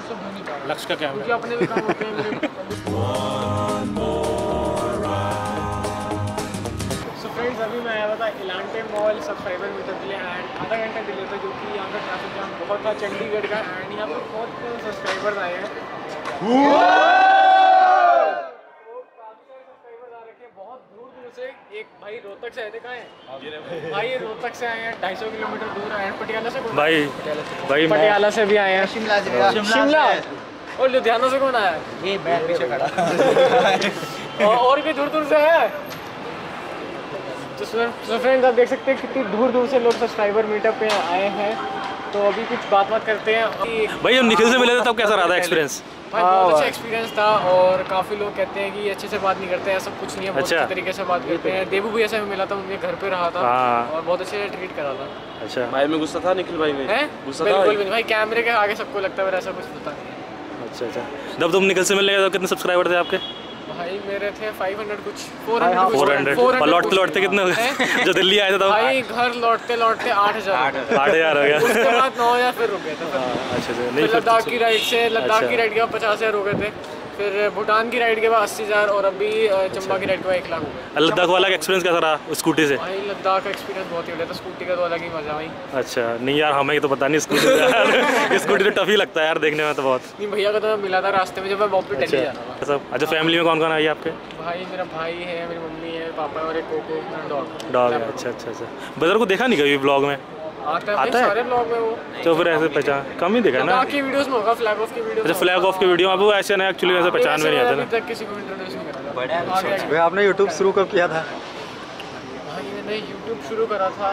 से हो नहीं पा रहा। लक्ष्य का क्या है? क्योंकि अपने भी काम होते हैं मेरे। सो फ्रेंड्स, अभी मैं आया था इलांटे मॉल सब्सक्राइबर मीटअप के लिए एंड आधा घंटा डिले था क्योंकि यहाँ का ट्रैफिक जाम बहुत था चंडीगढ़ का एंड यहाँ पर बहुत सब्सक्राइबर्स आए हैं। बहुत दूर दूर से एक भाई रोहतक से आए थे। कहाँ है भाई? ये रोहतक से आए हैं 250 किलोमीटर दूर एंड पटियाला से भाई पटियाला से भी आए हैं। शिमला और लुधियाना से कौन आया है? ये मैं पीछे खड़ा। और भी दूर दूर से है। तो फ्रेंड्स, आप देख सकते हैं कितनी दूर दूर से लोग सब्सक्राइबर मीटअप पे आए हैं। तो अभी कुछ बात करते हैं। भाई हम निखिल से मिले थे तब कैसा रहा था एक्सपीरियंस? भाई बहुत अच्छा एक्सपीरियंस था और काफ़ी लोग कहते हैं कि अच्छे से बात नहीं करते हैं, ऐसा कुछ नहीं है, बहुत अच्छे तरीके से बात करते हैं। देबू भी ऐसा मिला था, उनके घर पे रहा था और बहुत अच्छे से ट्रीट करा था। अच्छा भाई में गुस्सा था निखिल भाई में? गुस्सा था बिल्कुल भी नहीं भाई, कैमरे के आगे सबको लगता है ऐसा कुछ पता नहीं। अच्छा जब तुम निखिल से मिलने गए तो कितने सब्सक्राइबर थे आपके? भाई मेरे थे 500 कुछ 400 और लौटते कितने हो गए? जो दिल्ली आए थे तब भाई घर लौटते 8000 हो गया। उसके बाद 9000 फिर रुक गए थे। अच्छा लद्दाख की राइड से लद्दाख की राइड के बाद 50,000 हो गए थे, फिर भूटान की राइड के बाद 80,000 और अभी चंबा की राइड के बाद 1 लाख हो गए। लद्दाख वाला का एक्सपीरियंस कैसा रहा स्कूटी से? भाई लद्दाख का एक्सपीरियंस बहुत ही बढ़िया था, स्कूटी का तो अलग ही मजा भाई। अच्छा नहीं यार, हमें तो पता नहीं स्कूटी स्कूटी तो टफ ही लगता है यार देखने में तो बहुत। नहीं भैया का तो मिला था रास्ते में जब मैं वापस दिल्ली जा रहा था। अच्छा फैमिली में कौन कौन आई आपके? भाई मेरा भाई है, मेरी मम्मी है, पापा और एक कोको डॉग है। अच्छा ब्रदर को देखा नहीं कभी ब्लॉग में? आता है सारे ब्लॉग में वो। तो फिर ऐसे पहचान कम ही देखा ना बाकी वीडियोस में होगा, फ्लैग ऑफ की वीडियो। अच्छा फ्लैग ऑफ की वीडियो अब वो ऐसे ना एक्चुअली ऐसे पहचान में नहीं आता ना। तक किसी को इंट्रोड्यूस नहीं करा था। भाई आपने यूट्यूब शुरू कब किया था? भाई मैंने यूट्यूब शुरू करा था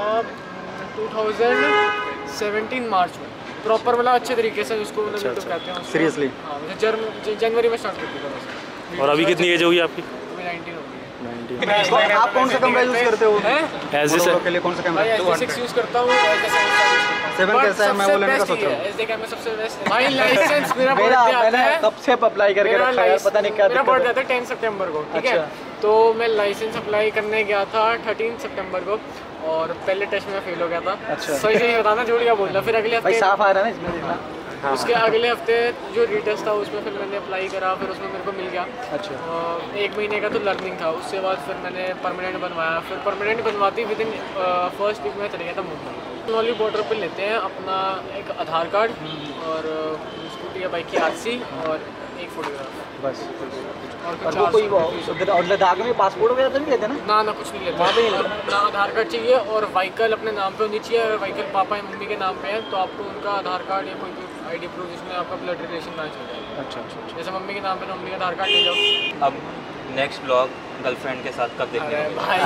2017 मार्च में, प्रॉपर मतलब अच्छे तरीके से उसको यूट्यूब कहते हैं। सीरियसली? हाँ मुझे जनवरी में स्टार्ट कर दिया था। और अभी कितनी एज होगी आपकी? 19 हो गई। आप कौन सा कैमरा यूज करते हो? एसडी के लिए कौन सा कैमरा? 6 यूज करता हूँ। 7 कैसा है? मैं वो लेने का सोच रहा हूँ। एसडी कैमरा सबसे बेस्ट भाई। लाइसेंस मेरा बर्थडे आता है, कब से अप्लाई करके रखा है पता नहीं क्या मेरा बर्थडे आता है 10 सितंबर को, ठीक है? तो मैं लाइसेंस अप्लाई करने गया था 13 सितंबर को और पहले टेस्ट में फेल हो गया था। सही बताना, झूठ क्या बोल रहा। फिर अगले हफ्ते साफ आ रहा है ना इसमें देखना। उसके अगले हफ्ते जो रीटेस्ट था उसमें फिर मैंने अप्लाई करा, फिर उसमें मेरे को मिल गया। अच्छा 1 महीने का तो लर्निंग था, उसके बाद फिर मैंने परमानेंट बनवाया। फिर परमानेंट बनवाती विदिन फर्स्ट वीक में चले गया था मुंबई। नॉली बॉर्डर पे लेते हैं अपना एक आधार कार्ड और स्कूटी या बाइक की आरसी और एक फोटोग्राफ बस। और लद्दाख में पासपोर्ट वगैरह तो नहीं लेते ना? ना कुछ नहीं लेते ना। आधार कार्ड चाहिए और व्हीकल अपने नाम पे होनी चाहिए। अगर व्हीकल पापा या मम्मी के नाम पे है तो आपको उनका आधार कार्ड या कोई आईडी प्रूफ जिसमें आपका ब्लड रिलेशन मैच हो जाए। अच्छा जैसे मम्मी के नाम पे मम्मी का आधार कार्ड ले जाओ। अब नेक्स्ट ब्लॉग गर्लफ्रेंड के साथ कब देखेंगे?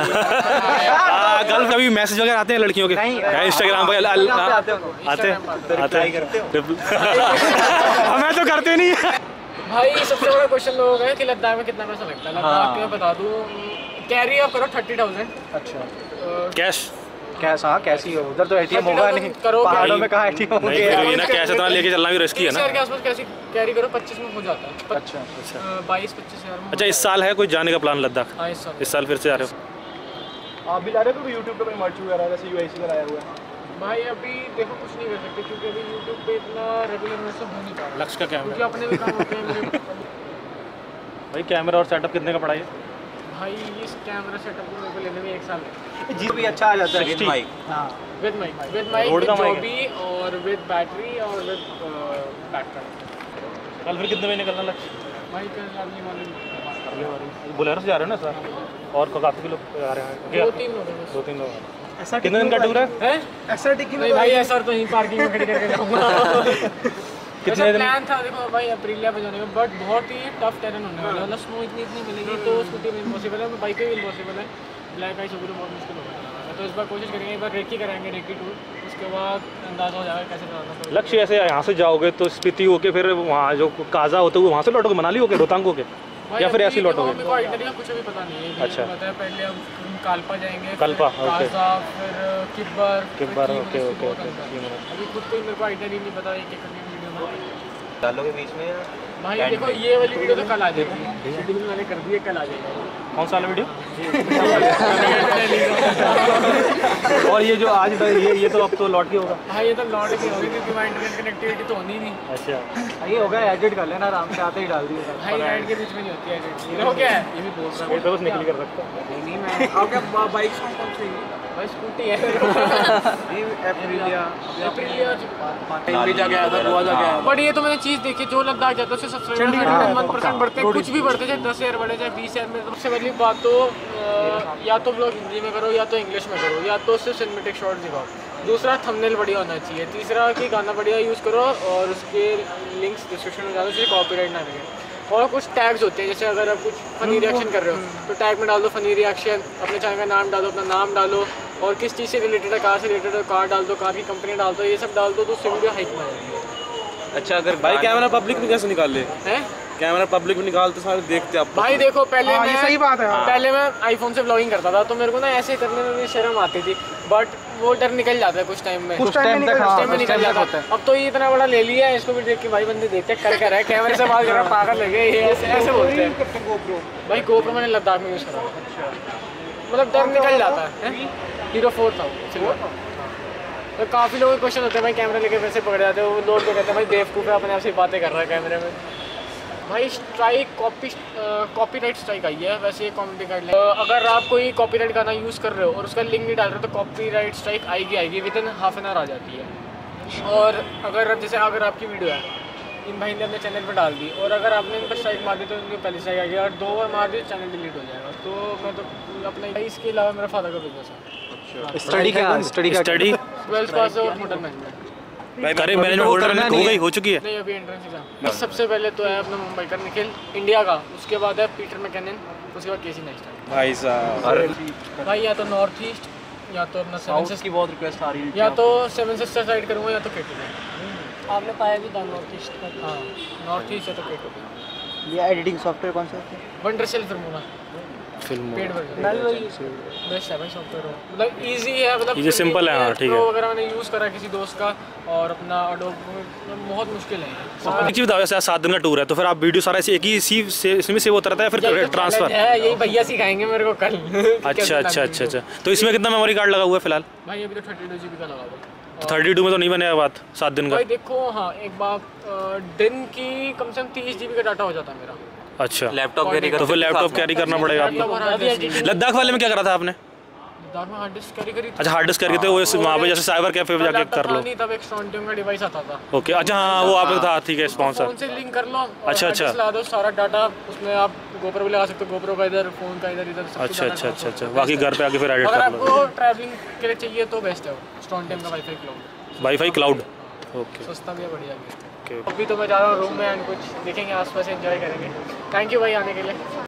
गर्ल कभी मैसेज वगैरह आते हैं लड़कियों के इंस्टाग्राम पे? आते हमें तो करते नहीं भाई। सबसे बड़ा क्वेश्चन लोगों का है कि लद्दाख में कितना पैसा लगता है। लद्दाख में बता दूँ, कैरी आप करो 30,000। अच्छा कैश? हाँ कैश ही हो, उधर तो एटीएम होगा नहीं, पहाड़ों में कहाँ एटीएम होगा? कैश इतना लेके चलना भी रिस्की है ना। के आसपास कैसे कैरी करो 25 में हो जाता है। अच्छा 22-25 हज़ार। अच्छा इस साल है कोई जाने का प्लान लद्दाख? हाँ इस साल फिर से आ रहे हो? आप भी जा रहे हो? यूट्यूब पे मर्च वगैरह जैसे यूएससी का आया हुआ है भाई। अभी देखो कुछ नहीं कर सकते क्योंकि अभी यूट्यूब पे इतना रेगुलर में से हो नहीं पा रहा। लक्ष्य का क्या है? क्योंकि अपने भी काम होते हैं मेरे। भाई कैमरा और सेटअप कितने का पड़ा है? भाई इस कैमरा सेटअप को मेरे को लेने में 1 साल लगा। जी भी अच्छा आ जाता है विद माइक। हाँ विद माइक भी और विद बैटरी और विद बैकपैक। कल फिर कितने बजे निकलना लक्ष्य? भाई कल अगली मॉर्निंग बोलेरो से जा रहे हो ना सर? और काफ़ी लोग आ रहे हैं? 2-3 लोग हैं। 2-3 लोग। कितने दिन का टूर है? एसआरटी की भाई एसआर तो यहीं पार्किंग में खड़ी करके जाऊंगा। कितने दिन प्लान था देखो भाई अप्रीलिया पे जाने का, बट बहुत ही टफ टेरेन होने वाला है। मतलब स्नो इतनी मिलेगी तो स्कूटी में इम्पॉसिबल है, बाइक पे भी इम्पॉसिबल है। ब्लैक आइस होगी तो बहुत मुश्किल होगा। तो इस बार कोशिश करेंगे, एक बार रेकी कराएंगे, रेकी टूर, उसके बाद अंदाज़ा हो जाएगा कैसे चलाना पड़ेगा। लक्ष्य ऐसे यहाँ से जाओगे तो स्पीति होके फिर वहाँ जो काजा होते हुए वहाँ से लौटोगे, मनाली होके, रोहतांग होके, या फिर ऐसे ही लौटोगे? मेरे को आइटनरी का कुछ अभी पता नहीं है। अच्छा पता है पहले हम कालपा जाएंगे, कालपा ओके, फिर किब्बर ओके। अभी खुद को मेरे को आइटनरी नहीं पता है कि वीडियो में डालोगे बीच में? भाई देखो ये वाली वीडियो तो कल आ जाएगी, शेड्यूल मैंने कर दी है, कल आ जाएगी। कौन सा वाला वीडियो? और ये जो आज ये तो अब तो लौट के होगा। हाँ ये तो लौट के होगी क्योंकि वहाँ इंटरनेट कनेक्टिविटी तो होनी नहीं। अच्छा ये हो गया, एडिट कर लेना आराम से, आते ही डाल दिए। भाई राइड के बीच में नहीं होती है एडिट। ये हो क्या है? ये भी बोल रहा हूँ। ये तो बस निकल कर सकता हूँ। नहीं मैं आपके बाइक कौन सी है? भाई स्कूटी है। ये एप्रिलिया भी जाके आया था, गोवा जाके आया। बट ये तो मैंने चीज़ देखी, जो लद्दाख जाता है उससे सब्सक्राइबर 1% बढ़ते हैं, कुछ भी बढ़ते, चाहे 10,000 बढ़े चाहे 20,000 में। सबसे पहली बात तो या तो व्लॉग हिंदी में करो या तो इंग्लिश में करो या तो सिर्फ सिनेमैटिक शॉट दिखाओ। दूसरा थंबनेल बढ़िया होना चाहिए। तीसरा कि गाना बढ़िया यूज़ करो और उसके लिंक्स डिस्क्रिप्शन में डालो जिससे कॉपीराइट ना लगे। और कुछ टैग्स होते हैं, जैसे अगर आप कुछ फ़नी रिएक्शन कर रहे हो तो टैग में डाल दो फ़नी रिएक्शन, अपने चैनल का नाम डालो, अपना नाम डालो और किस चीज़ से रिलेटेड है, कार से रिलेटेड है, कार डाल दो, कार की कंपनी डाल दो, ये सब डाल दो तो उससे वीडियो हाइक में आएगी। अच्छा अगर भाई कैमरा पब्लिक में कैसे निकाल ले? हैं? कैमरा पब्लिक में निकालते सारे देखते आप। भाई देखो पहले मैं सही बात है। पहले मैं आईफोन से ब्लॉगिंग करता था तो मेरे को ना ऐसे करने में भी शर्म आती थी, बट वो डर निकल जाता है कुछ टाइम में। कुछ टाइम में निकल जाता है। अब तो ये इतना बड़ा ले लिया है, इसको भी देख के भाई बंदे देखते हैं कर है कैमरे से बात कर रहा पागल लगे, ये ऐसे बोलते हैं। भाई गोप्रो मैंने लद्दाख में यूज़ करा, मतलब डर निकल जाता है। हीरो 4 था सिल्वर। तो काफ़ी लोगों के क्वेश्चन होते हैं भाई कैमरा लेके वैसे पकड़ जाते हैं, वो लोग तो कहते हैं भाई बेवकूफ़ है अपने आप से बातें कर रहा है कैमरे में। भाई स्ट्राइक कॉपीराइट स्ट्राइक आई है, वैसे ये कॉमेडी गाइडलाइन। अगर आप कोई कॉपीराइट गाना यूज़ कर रहे हो और उसका लिंक नहीं डाल रहे हो तो कॉपीराइट स्ट्राइक आएगी विदिन हाफ एन आवर आ जाती है। और अगर जैसे अगर आपकी वीडियो है, इन भाई ने अपने चैनल पर डाल दी और अगर आपने इन पर स्ट्राइक मार दी तो इनकी पहले स्ट्राइक आएगी और 2 बार मार दी चैनल डिलीट हो जाएगा। तो मैं तो अपना इसके अलावा मेरा फादर का बिजनेस है। स्टडी 12th पास और होटल मैनेजमेंट। करे मैनेजमेंट होल्डर हो चुकी है। नहीं अभी एंट्रेंस एग्जाम। सबसे पहले तो है अपना मुंबईकर निखिल इंडिया का, उसके बाद है पीटर मैकेनिन, उसके बाद केसी नेक्स्ट। भाई साहब भाई या तो नॉर्थ ईस्ट या तो अपना सेवन सिस्टर्स की बहुत रिक्वेस्ट आ रही है, या तो सेवन सिस्टर्स साइड करूँगा या तो केटू। आपने पाया भी था नॉर्थ ईस्ट का? हाँ नॉर्थ ईस्ट या तो केटू। ये एडिटिंग सॉफ्टवेयर कौन सा है? Wondershare film paid version best है भाई सॉफ्टवेयर, मतलब इजी है, मतलब ये सिंपल है। हाँ ठीक है। वगैरह मैंने यूज़ करा किसी दोस्त का और अपना अडोब बहुत मुश्किल है। एक चीज़ बताओ, जैसे 7 दिन का टूर है तो फिर आप वीडियो सारा एक ही इसमें सेव होता रहता है फिर ट्रांसफर है? यही भैया सिखाएंगे मेरे को कल। अच्छा। तो इसमें कितना मेमोरी कार्ड लगा हुआ है फिलहाल? भाई अभी तो 32 GB का लगा हुआ। 32 में तो नहीं बनेगा बात 7 दिन का। भाई देखो हाँ एक बार दिन की कम से कम 30 GB का डाटा हो जाता है मेरा। अच्छा लैपटॉप कैरी तो फिर लैपटॉप कैरी करना पड़ेगा आपको। लद्दाख वाले में क्या करा था आपने? लद्दाख में हार्ड डिस्क कैरी करी थी। अच्छा हार्ड डिस्क करके तो वहाँ पे जैसे साइबर कैफे पे जाके कर लो। नहीं तब एक स्टॉन्टियम का डिवाइस आता था। ओके अच्छा हाँ वो आप था ठीक है स्पॉन्सर। फोन से लिंक कर लो। अच्छा ला दो सारा डाटा, उसमें आप गोप्रो भी लगा सकते हो, गोप्रो का इधर, फोन का इधर अच्छा। बाकी घर पे आके फिर एडिट अगर कर लो। आपको ट्रैवलिंग के लिए चाहिए तो बेस्ट है स्टॉन्टियम का वाईफाई क्लाउड। ओके सस्ता भी है बढ़िया भी। अभी तो मैं जा रहा हूँ रूम में एंड कुछ देखेंगे आसपास, एंजॉय करेंगे। थैंक यू भाई आने के लिए।